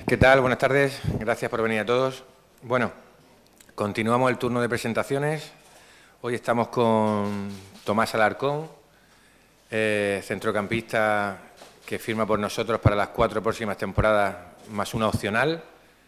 ¿Qué tal? Buenas tardes. Gracias por venir a todos. Bueno, continuamos el turno de presentaciones. Hoy estamos con Tomás Alarcón, centrocampista que firma por nosotros para las 4 próximas temporadas, más una opcional.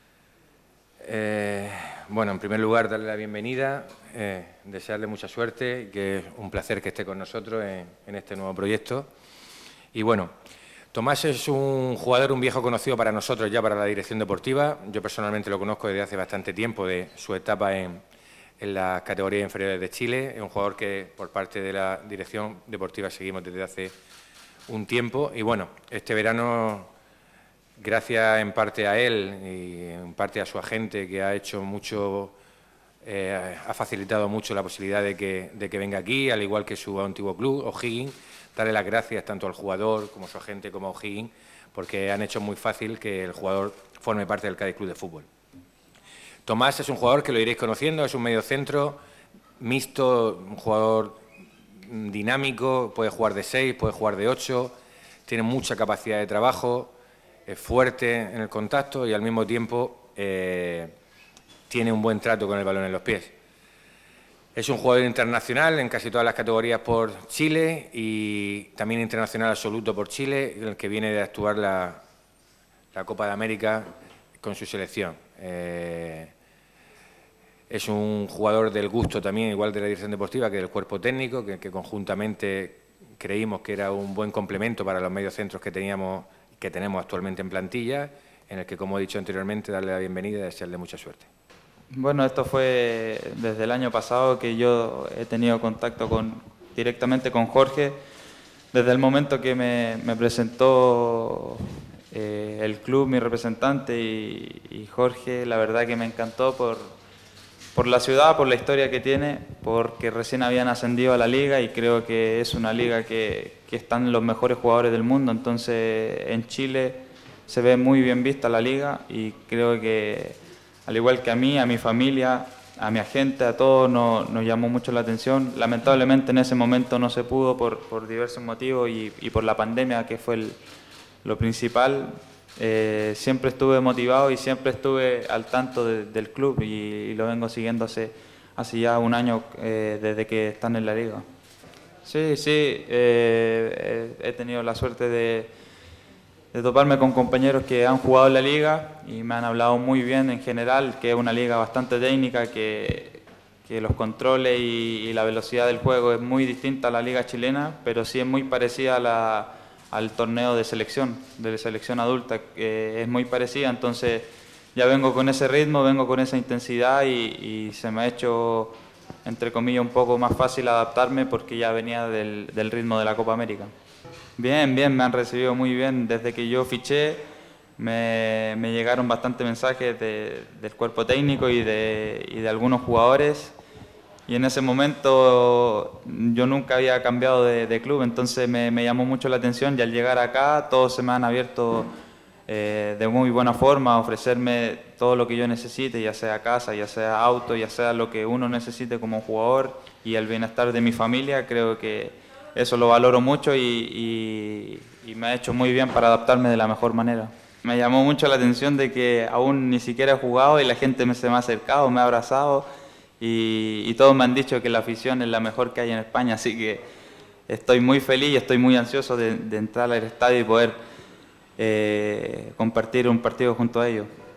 Bueno, en primer lugar, darle la bienvenida, desearle mucha suerte y que es un placer que esté con nosotros en este nuevo proyecto. Y bueno, Tomás es un jugador, un viejo conocido para nosotros ya, para la dirección deportiva. Yo personalmente lo conozco desde hace bastante tiempo, de su etapa en las categorías inferiores de Chile. Es un jugador que por parte de la dirección deportiva seguimos desde hace un tiempo. Y bueno, este verano, gracias en parte a él y en parte a su agente, que ha hecho mucho, ha facilitado mucho la posibilidad de que venga aquí, al igual que su antiguo club, O'Higgins. Darle las gracias tanto al jugador como a su agente como a O'Higgins, porque han hecho muy fácil que el jugador forme parte del Cádiz Club de Fútbol. Tomás es un jugador que lo iréis conociendo, es un mediocentro mixto, un jugador dinámico, puede jugar de 6, puede jugar de 8, tiene mucha capacidad de trabajo, es fuerte en el contacto y al mismo tiempo tiene un buen trato con el balón en los pies. Es un jugador internacional en casi todas las categorías por Chile y también internacional absoluto por Chile, el que viene de actuar la Copa de América con su selección. Es un jugador del gusto también, igual de la dirección deportiva, que del cuerpo técnico, que conjuntamente creímos que era un buen complemento para los mediocentros que tenemos, que tenemos actualmente en plantilla, en el que, como he dicho anteriormente, darle la bienvenida y desearle mucha suerte. Bueno, esto fue desde el año pasado que yo he tenido contacto directamente con Jorge. Desde el momento que me presentó el club, mi representante y Jorge, la verdad que me encantó por la ciudad, por la historia que tiene, porque recién habían ascendido a la liga y creo que es una liga que están los mejores jugadores del mundo. Entonces en Chile se ve muy bien vista la liga y creo que, al igual que a mí, a mi familia, a mi agente, a todos nos llamó mucho la atención. Lamentablemente en ese momento no se pudo por diversos motivos y por la pandemia, que fue lo principal. Siempre estuve motivado y siempre estuve al tanto del club y lo vengo siguiendo hace ya un año desde que están en la liga. Sí, he tenido la suerte de toparme con compañeros que han jugado en la liga y me han hablado muy bien en general, que es una liga bastante técnica, que los controles y la velocidad del juego es muy distinta a la liga chilena, pero sí es muy parecida al torneo de selección adulta, que es muy parecida. Entonces ya vengo con ese ritmo, vengo con esa intensidad y se me ha hecho, entre comillas, un poco más fácil adaptarme porque ya venía del ritmo de la Copa América. Bien, me han recibido muy bien. Desde que yo fiché me llegaron bastantes mensajes del cuerpo técnico y de algunos jugadores. Y en ese momento yo nunca había cambiado de club, entonces me llamó mucho la atención y al llegar acá todos se me han abierto de muy buena forma a ofrecerme todo lo que yo necesite, ya sea casa, ya sea auto, ya sea lo que uno necesite como jugador y el bienestar de mi familia. Creo que eso lo valoro mucho y me ha hecho muy bien para adaptarme de la mejor manera. Me llamó mucho la atención de que aún ni siquiera he jugado y la gente se me ha acercado, me ha abrazado y todos me han dicho que la afición es la mejor que hay en España, así que estoy muy feliz y estoy muy ansioso de entrar al estadio y poder compartir un partido junto a ellos.